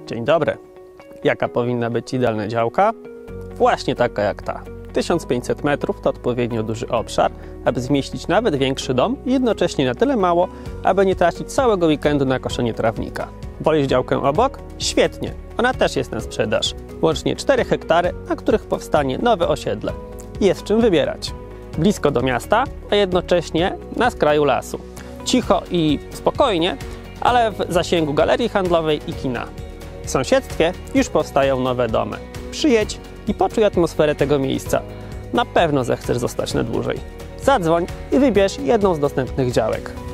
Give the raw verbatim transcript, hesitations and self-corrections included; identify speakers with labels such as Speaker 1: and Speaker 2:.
Speaker 1: Dzień dobry. Jaka powinna być idealna działka? Właśnie taka jak ta. tysiąc pięćset metrów to odpowiednio duży obszar, aby zmieścić nawet większy dom i jednocześnie na tyle mało, aby nie tracić całego weekendu na koszenie trawnika. Wolisz działkę obok? Świetnie, ona też jest na sprzedaż. Łącznie cztery hektary, na których powstanie nowe osiedle. Jest czym wybierać. Blisko do miasta, a jednocześnie na skraju lasu. Cicho i spokojnie, ale w zasięgu galerii handlowej i kina. W sąsiedztwie już powstają nowe domy. Przyjedź i poczuj atmosferę tego miejsca. Na pewno zechcesz zostać na dłużej. Zadzwoń i wybierz jedną z dostępnych działek.